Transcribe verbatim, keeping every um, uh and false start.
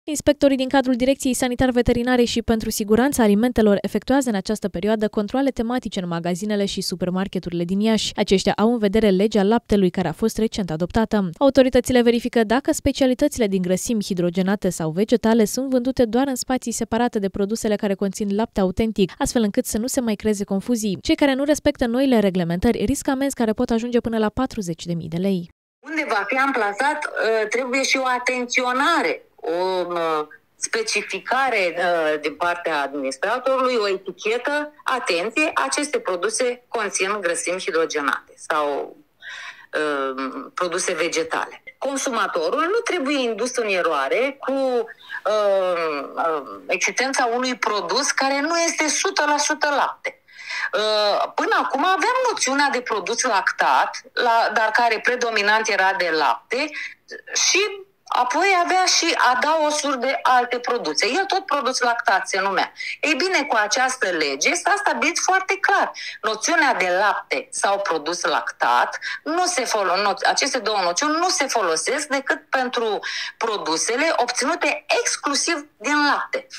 Inspectorii din cadrul Direcției Sanitar-Veterinare și pentru Siguranța Alimentelor efectuează în această perioadă controale tematice în magazinele și supermarketurile din Iași. Aceștia au în vedere legea laptelui care a fost recent adoptată. Autoritățile verifică dacă specialitățile din grăsimi hidrogenate sau vegetale sunt vândute doar în spații separate de produsele care conțin lapte autentic, astfel încât să nu se mai creeze confuzii. Cei care nu respectă noile reglementări riscă amenzi care pot ajunge până la patruzeci de mii de lei. Unde va fi amplasat, trebuie și o atenționare, o specificare din partea administratorului, o etichetă, atenție, aceste produse conțin grăsimi hidrogenate sau uh, produse vegetale. Consumatorul nu trebuie indus în eroare cu uh, uh, existența unui produs care nu este o sută la sută lapte. Până acum aveam noțiunea de produs lactat, la, dar care predominant era de lapte și apoi avea și adaosuri de alte produse. El tot produs lactat se numea. Ei bine, cu această lege s-a stabilit foarte clar. Noțiunea de lapte sau produs lactat, nu se folo- aceste două noțiuni nu se folosesc decât pentru produsele obținute exclusiv din lapte.